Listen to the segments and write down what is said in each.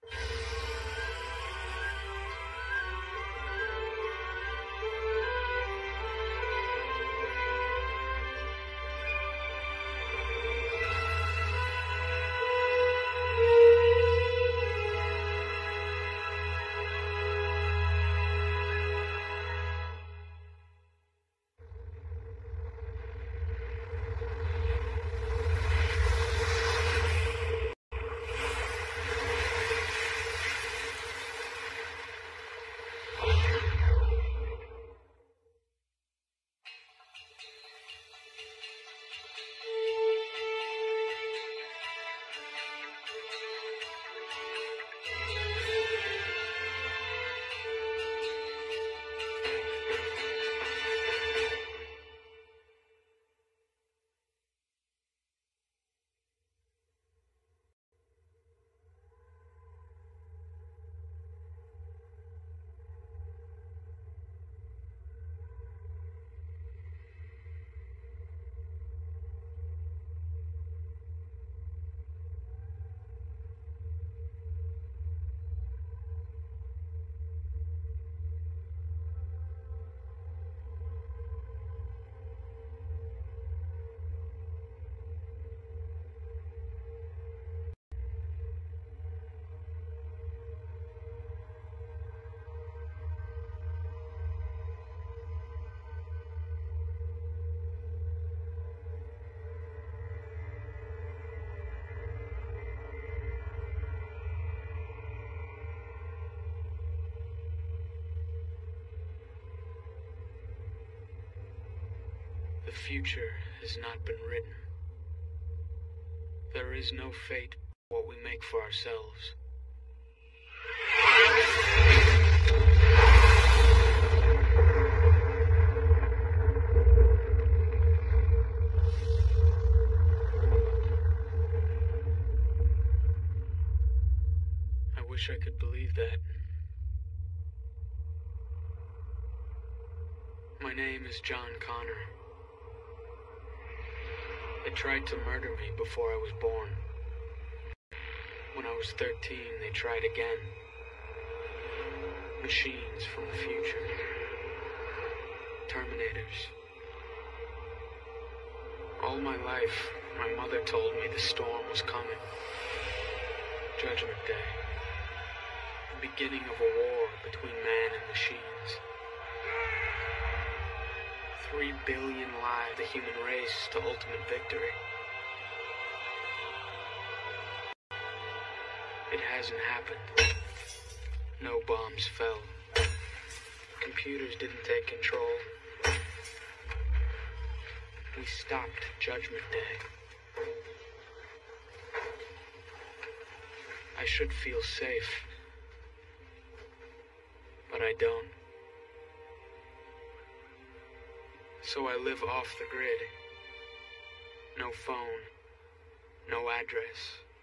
The future has not been written. There is no fate but what we make for ourselves. I wish I could believe that. My name is John Connor. They tried to murder me before I was born. When I was 13, they tried again. Machines from the future. Terminators. All my life, my mother told me the storm was coming. Judgment Day. The beginning of a war between man and machines. 3 billion lives, the human race to ultimate victory. It hasn't happened. No bombs fell. Computers didn't take control. We stopped Judgment Day. I should feel safe, but I don't. So I live off the grid. No phone, no address.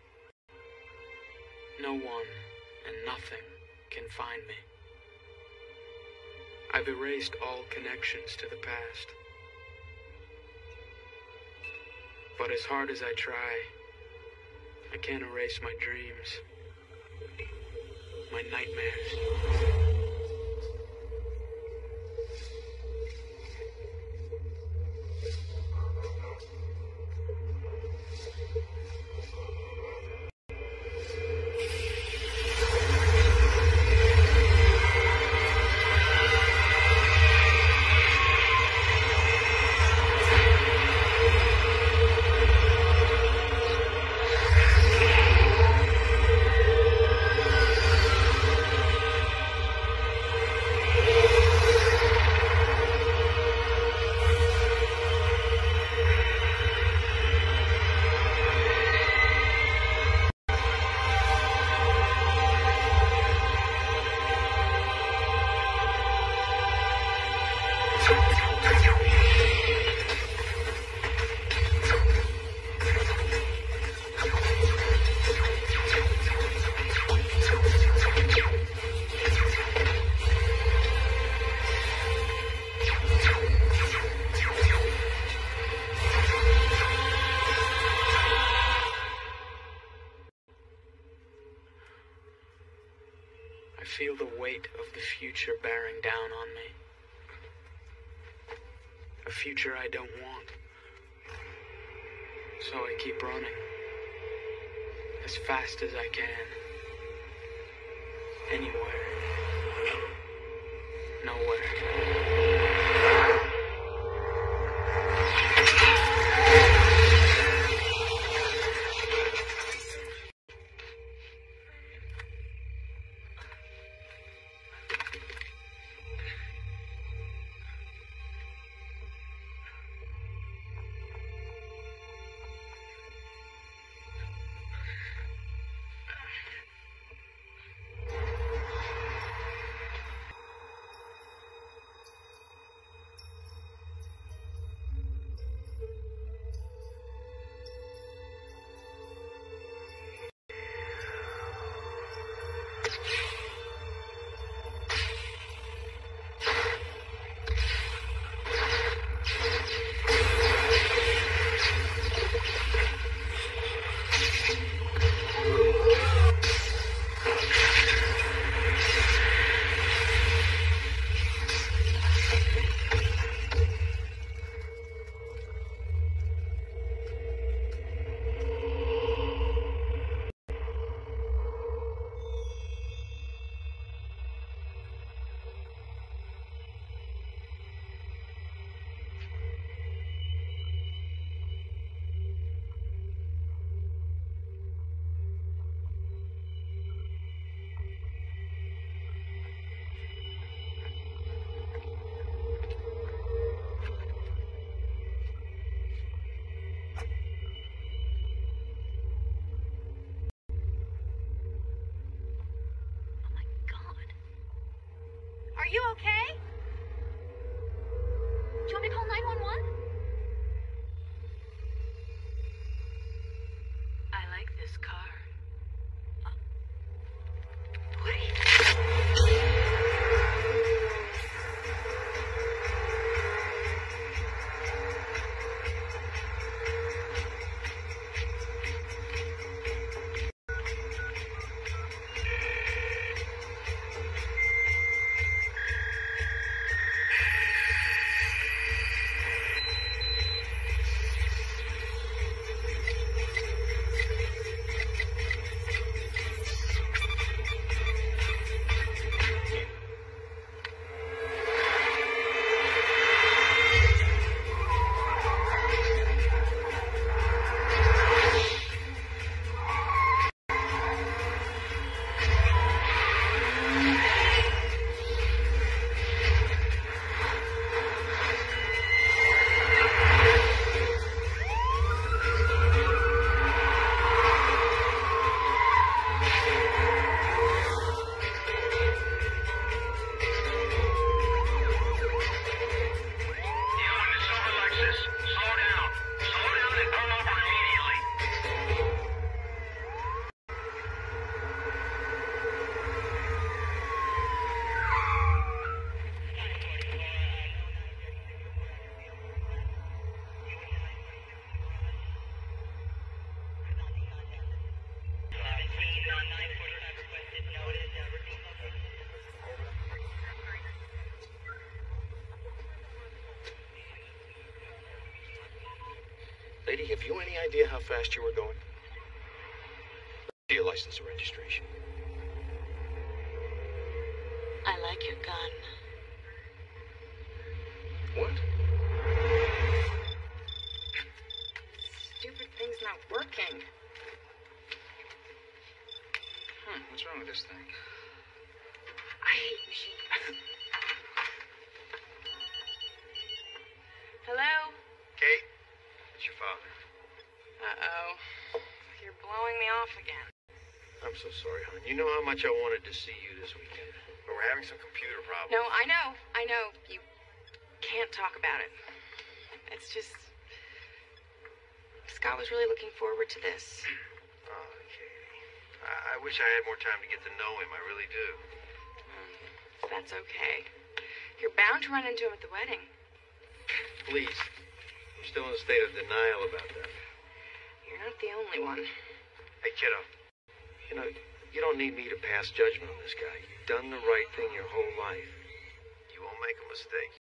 No one and nothing can find me. I've erased all connections to the past. But as hard as I try, I can't erase my dreams, my nightmares. I feel the weight of the future bearing down on me. A future I don't want. So I keep running. As fast as I can. Anywhere. Nowhere. Are you okay? Do you want me to call 911? I like this car. Lady, have you any idea how fast you were going? Your license and registration. I like your gun. What? Stupid thing's not working. What's wrong with this thing? I hate machines. Hello? Kate? It's your father. Uh-oh. You're blowing me off again. I'm so sorry, hon. You know how much I wanted to see you this weekend. But we're having some computer problems. No, I know. You can't talk about it. It's just... Scott was really looking forward to this. Oh, Katie. I wish I had more time to get to know him. I really do. That's okay. You're bound to run into him at the wedding. Please. I'm still in a state of denial about that. You're not the only one. Hey, kiddo. You know, You don't need me to pass judgment on this guy. You've done the right thing your whole life. You won't make a mistake.